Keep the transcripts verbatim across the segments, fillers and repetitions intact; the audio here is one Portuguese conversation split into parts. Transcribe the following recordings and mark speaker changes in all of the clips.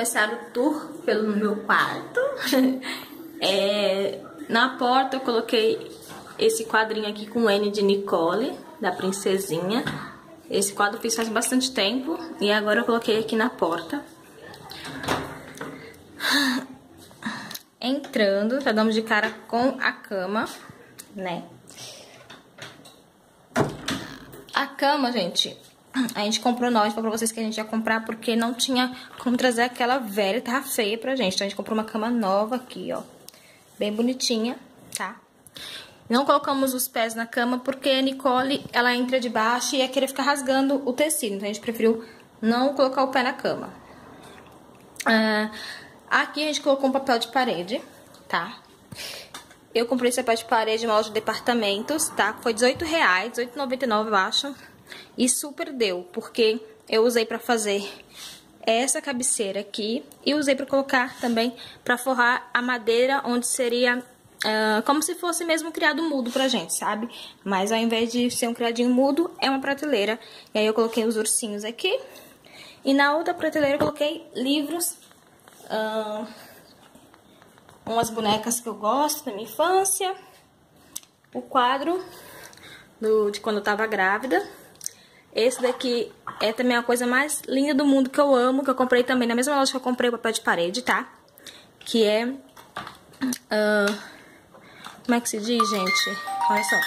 Speaker 1: começar o tour pelo meu quarto. é, na porta eu coloquei esse quadrinho aqui com N de Nicole, da princesinha. Esse quadro eu fiz faz bastante tempo e agora eu coloquei aqui na porta. Entrando, já damos de cara com a cama, né? A cama, gente, a gente comprou nova, pra vocês que a gente ia comprar porque não tinha como trazer aquela velha, tava feia pra gente. Então a gente comprou uma cama nova aqui, ó, bem bonitinha, tá? Não colocamos os pés na cama porque a Nicole, ela entra de baixo e ia querer ficar rasgando o tecido. Então a gente preferiu não colocar o pé na cama. Ah, aqui a gente colocou um papel de parede, tá? Eu comprei esse papel de parede em uma loja de departamentos, tá? Foi dezoito reais, dezoito e noventa e nove eu acho. E super deu, porque eu usei pra fazer essa cabeceira aqui e usei pra colocar também pra forrar a madeira onde seria uh, como se fosse mesmo um criado mudo pra gente, sabe? Mas ao invés de ser um criadinho mudo, é uma prateleira. E aí eu coloquei os ursinhos aqui. E na outra prateleira eu coloquei livros, uh, umas bonecas que eu gosto da minha infância, o quadro do, de quando eu tava grávida. Esse daqui é também a coisa mais linda do mundo que eu amo, que eu comprei também na mesma loja que eu comprei o papel de parede, tá? Que é... Uh, como é que se diz, gente? Olha só.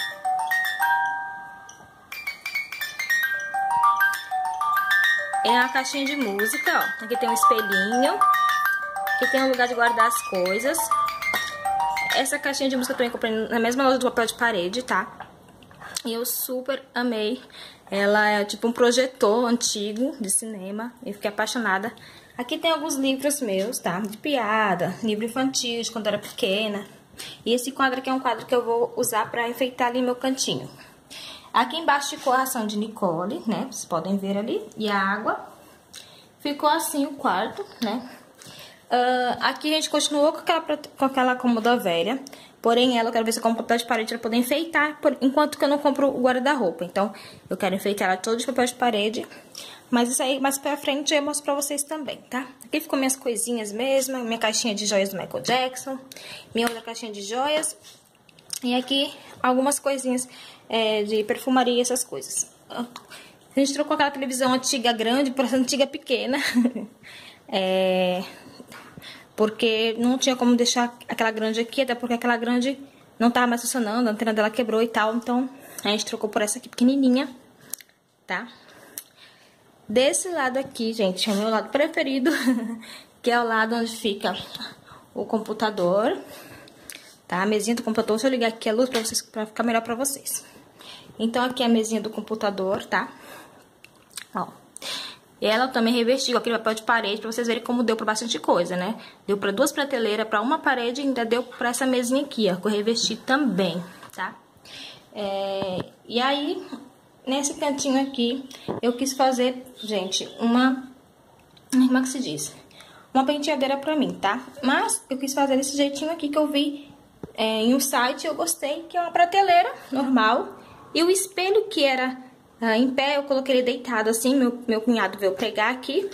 Speaker 1: É uma caixinha de música, ó. Aqui tem um espelhinho. Aqui tem um lugar de guardar as coisas. Essa caixinha de música eu também comprei na mesma loja do papel de parede, tá? E eu super amei. Ela é tipo um projetor antigo de cinema. Eu fiquei apaixonada. Aqui tem alguns livros meus, tá? De piada, livro infantil, de quando eu era pequena. E esse quadro aqui é um quadro que eu vou usar pra enfeitar ali meu cantinho. Aqui embaixo ficou a ação de Nicole, né? Vocês podem ver ali. E a água. Ficou assim o quarto, né? Uh, aqui a gente continuou com aquela, com aquela cômoda velha. Porém, ela eu quero ver se eu compro papel de parede pra poder enfeitar, por, enquanto que eu não compro o guarda-roupa. Então, eu quero enfeitar ela toda de papel de parede. Mas isso aí, mais pra frente, eu mostro pra vocês também, tá? Aqui ficou minhas coisinhas mesmo, minha caixinha de joias do Michael Jackson, minha outra caixinha de joias. E aqui, algumas coisinhas é, de perfumaria, essas coisas. A gente trocou aquela televisão antiga grande por essa antiga pequena. é... Porque não tinha como deixar aquela grande aqui, até porque aquela grande não tava mais funcionando, a antena dela quebrou e tal. Então, a gente trocou por essa aqui pequenininha, tá? Desse lado aqui, gente, é o meu lado preferido, que é o lado onde fica o computador, tá? A mesinha do computador, deixa eu ligar aqui a luz pra, vocês, pra ficar melhor pra vocês. Então, aqui é a mesinha do computador, tá? Ó. E ela também revestiu aquele papel de parede pra vocês verem como deu pra bastante coisa, né? Deu pra duas prateleiras, pra uma parede e ainda deu pra essa mesinha aqui, ó, que eu revesti também, tá? É, e aí, nesse cantinho aqui, eu quis fazer, gente, uma... Como é que se diz? Uma penteadeira pra mim, tá? Mas eu quis fazer desse jeitinho aqui que eu vi é, em um site, eu gostei, que é uma prateleira normal. E o espelho que era... Ah, em pé, eu coloquei ele deitado assim, meu, meu cunhado veio pegar aqui.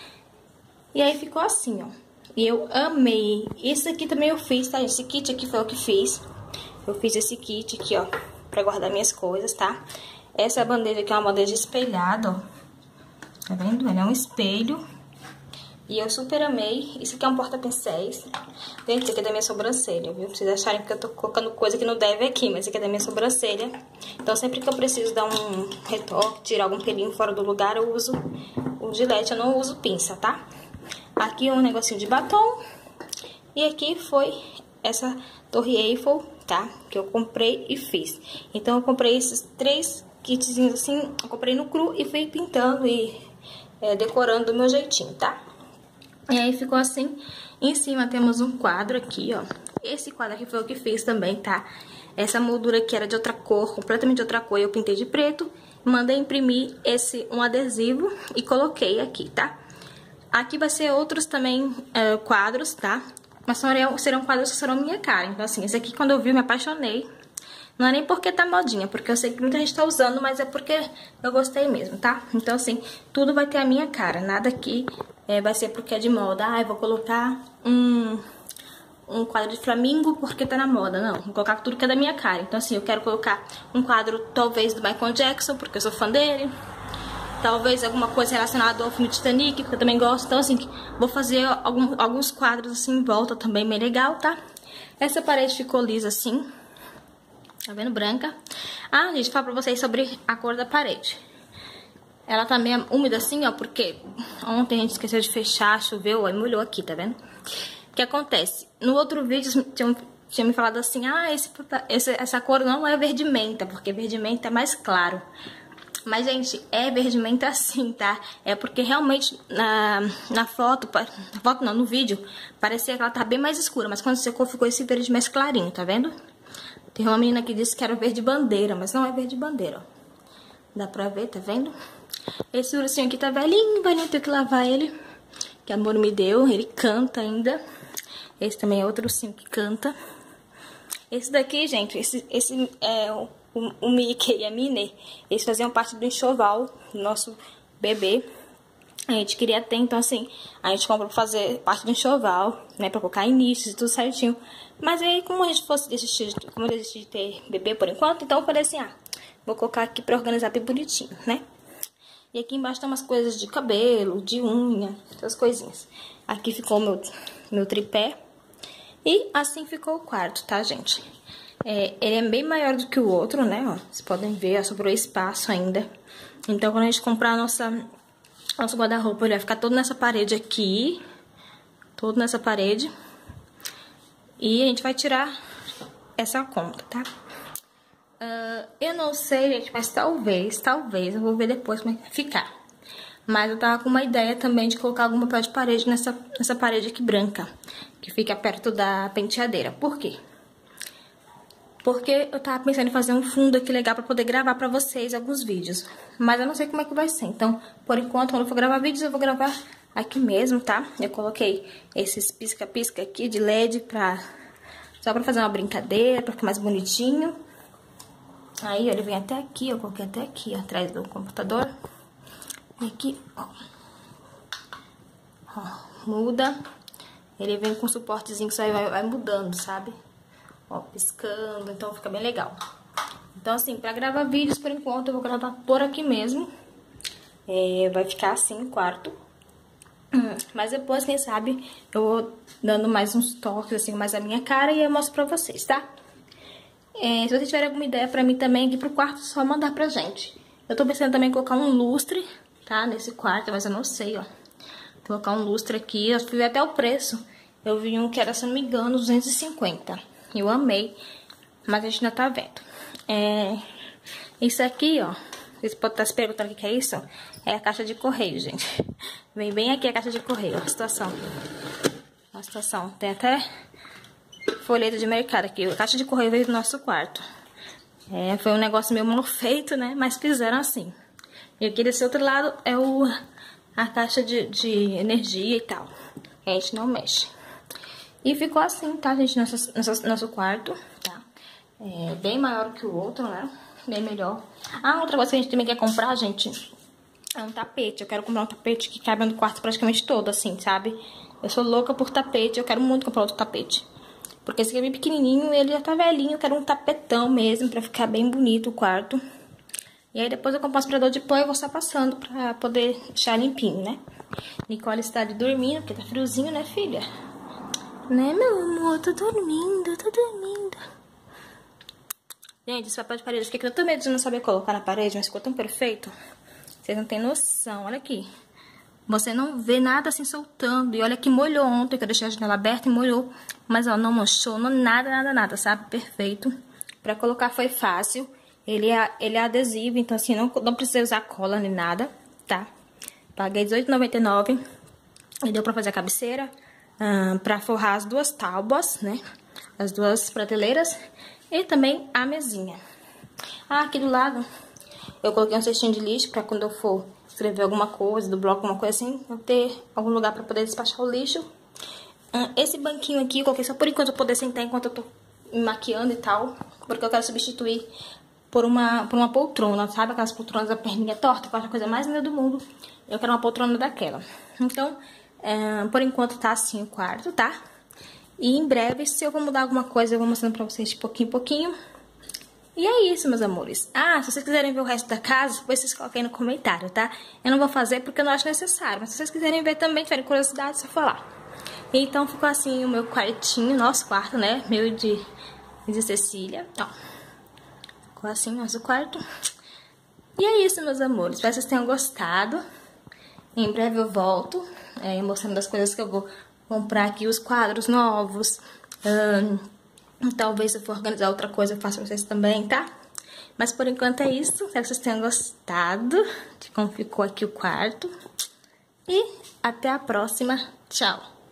Speaker 1: E aí ficou assim, ó. E eu amei. Esse aqui também eu fiz, tá? Esse kit aqui foi o que fiz. Eu fiz esse kit aqui, ó, pra guardar minhas coisas, tá? Essa bandeja aqui é uma bandeja espelhada, ó. Tá vendo? Ela é um espelho. E eu super amei. Isso aqui é um porta-pincéis. Gente, isso aqui é da minha sobrancelha, viu? Pra vocês acharem que eu tô colocando coisa que não deve aqui, mas isso aqui é da minha sobrancelha. Então, sempre que eu preciso dar um retoque, tirar algum pelinho fora do lugar, eu uso o gilete, eu não uso pinça, tá? Aqui um negocinho de batom. E aqui foi essa torre Eiffel, tá? Que eu comprei e fiz. Então, eu comprei esses três kitzinhos assim, eu comprei no cru e fui pintando e é, decorando do meu jeitinho, tá? E aí ficou assim. Em cima temos um quadro aqui, ó. Esse quadro aqui foi o que fiz também, tá? Essa moldura aqui era de outra cor, completamente de outra cor. Eu pintei de preto, mandei imprimir esse um adesivo e coloquei aqui, tá? Aqui vai ser outros também uh, quadros, tá? Mas serão, serão quadros que serão minha cara. Então, assim, esse aqui quando eu vi eu me apaixonei. Não é nem porque tá modinha, porque eu sei que muita gente tá usando, mas é porque eu gostei mesmo, tá? Então, assim, tudo vai ter a minha cara. Nada aqui é, vai ser porque é de moda. Ah, eu vou colocar um, um quadro de flamingo porque tá na moda. Não, vou colocar tudo que é da minha cara. Então, assim, eu quero colocar um quadro, talvez, do Michael Jackson, porque eu sou fã dele. Talvez alguma coisa relacionada ao filme Titanic, porque eu também gosto. Então, assim, vou fazer algum, alguns quadros, assim, em volta também, bem legal, tá? Essa parede ficou lisa, assim. Tá vendo? Branca. Ah, gente, vou falar pra vocês sobre a cor da parede. Ela tá meio úmida assim, ó, porque ontem a gente esqueceu de fechar, choveu, aí molhou aqui, tá vendo? O que acontece? No outro vídeo tinha, tinha me falado assim, ah, esse, esse, essa cor não é verde menta, porque verde menta é mais claro. Mas, gente, é verde menta assim, tá? É porque realmente na, na foto, na foto não, no vídeo, parecia que ela tá bem mais escura, mas quando secou ficou esse verde mais clarinho, tá vendo? Tem uma menina que disse que era verde bandeira, mas não é verde bandeira, ó. Dá pra ver, tá vendo? Esse ursinho aqui tá velhinho, velhinho, tenho que lavar ele. Que amor me deu, ele canta ainda. Esse também é outro ursinho que canta. Esse daqui, gente, esse, esse é o, o, o Mickey e a Minnie. Eles faziam parte do enxoval do nosso bebê. A gente queria ter, então assim, a gente comprou pra fazer parte do enxoval, né, pra colocar inícios e tudo certinho. Mas aí, como a gente fosse desistir, como eu desisti de ter bebê por enquanto, então eu falei assim, ah, vou colocar aqui pra organizar bem bonitinho, né? E aqui embaixo tem umas coisas de cabelo, de unha, essas coisinhas. Aqui ficou o meu, meu tripé. E assim ficou o quarto, tá, gente? É, ele é bem maior do que o outro, né, ó. Vocês podem ver, ó, sobrou espaço ainda. Então, quando a gente comprar a nossa... Nosso guarda-roupa, ele vai ficar todo nessa parede aqui. Todo nessa parede. E a gente vai tirar essa conta, tá? Uh, eu não sei, gente, mas talvez, talvez, eu vou ver depois como é que vai ficar. Mas eu tava com uma ideia também de colocar algum papel de parede nessa, nessa parede aqui branca. Que fica perto da penteadeira. Por quê? Porque eu tava pensando em fazer um fundo aqui legal pra poder gravar pra vocês alguns vídeos. Mas eu não sei como é que vai ser. Então, por enquanto, quando eu for gravar vídeos, eu vou gravar aqui mesmo, tá? Eu coloquei esses pisca-pisca aqui de L E D pra... Só pra fazer uma brincadeira, pra ficar mais bonitinho. Aí, ó, ele vem até aqui, eu coloquei até aqui, ó, atrás do computador. E aqui, ó. Ó, muda. Ele vem com suportezinho que só vai, vai mudando, sabe? Ó, piscando, então fica bem legal. Então, assim, pra gravar vídeos, por enquanto, eu vou gravar por aqui mesmo. É, vai ficar assim o quarto. Mas depois, quem sabe, eu vou dando mais uns toques, assim, mais a minha cara e eu mostro pra vocês, tá? É, se vocês tiverem alguma ideia pra mim também aqui pro quarto, é só mandar pra gente. Eu tô pensando também em colocar um lustre, tá? Nesse quarto, mas eu não sei, ó. Vou colocar um lustre aqui, eu fui ver até o preço. Eu vi um que era, se não me engano, duzentos e cinquenta. Eu amei, mas a gente ainda tá vendo. É, isso aqui, ó, vocês podem estar se perguntando o que é isso. É a caixa de correio, gente. Vem bem aqui a caixa de correio, ó, a situação. A situação, tem até folheto de mercado aqui. A caixa de correio veio do nosso quarto. É, foi um negócio meio mal feito, né, mas fizeram assim. E aqui desse outro lado é o, a caixa de, de energia e tal. A gente não mexe. E ficou assim, tá, gente, nosso, nosso, nosso quarto, tá? É bem maior que o outro, né? Bem melhor. Ah, outra coisa que a gente também quer comprar, gente, é um tapete. Eu quero comprar um tapete que cabe no quarto praticamente todo, assim, sabe? Eu sou louca por tapete, eu quero muito comprar outro tapete. Porque esse aqui é bem pequenininho e ele já tá velhinho, eu quero um tapetão mesmo, pra ficar bem bonito o quarto. E aí depois eu compro um aspirador de pó e vou só passando pra poder deixar limpinho, né? Nicole está ali dormindo, porque tá friozinho, né, filha? Né, meu amor? Tô dormindo, tô dormindo. Gente, esse papel de parede aqui que eu tô medo de não saber colocar na parede, mas ficou tão perfeito. Vocês não têm noção, olha aqui. Você não vê nada assim soltando. E olha que molhou ontem, que eu deixei a janela aberta e molhou. Mas, ó, não manchou, não, nada, nada, nada, sabe? Perfeito. Pra colocar foi fácil. Ele é, ele é adesivo, então assim, não, não precisa usar cola nem nada, tá? Paguei dezoito reais e noventa e nove centavos. E deu pra fazer a cabeceira. Uh, pra forrar as duas tábuas, né? As duas prateleiras. E também a mesinha. Ah, aqui do lado eu coloquei um cestinho de lixo pra quando eu for escrever alguma coisa, do bloco, alguma coisa assim, eu ter algum lugar pra poder despachar o lixo. Uh, esse banquinho aqui eu coloquei só por enquanto eu poder sentar enquanto eu tô me maquiando e tal. porque eu quero substituir por uma, por uma poltrona, sabe? Aquelas poltronas da perninha torta, que eu acho a coisa mais linda do mundo. Eu quero uma poltrona daquela. Então, é, por enquanto tá assim o quarto, tá? E em breve, se eu vou mudar alguma coisa, eu vou mostrando pra vocês de pouquinho em pouquinho. E é isso, meus amores. Ah, se vocês quiserem ver o resto da casa, depois vocês coloquem aí no comentário, tá? Eu não vou fazer porque eu não acho necessário, mas se vocês quiserem ver também, tiverem curiosidade, é só falar. Então, ficou assim o meu quartinho, nosso quarto, né? Meu de, de Cecília. Ó. Ficou assim o nosso quarto. E é isso, meus amores. Espero que vocês tenham gostado. Em breve eu volto, é, mostrando as coisas que eu vou comprar aqui, os quadros novos. Hum, talvez se eu for organizar outra coisa eu faço pra vocês também, tá? Mas por enquanto é isso. Espero que vocês tenham gostado de como ficou aqui o quarto. E até a próxima. Tchau!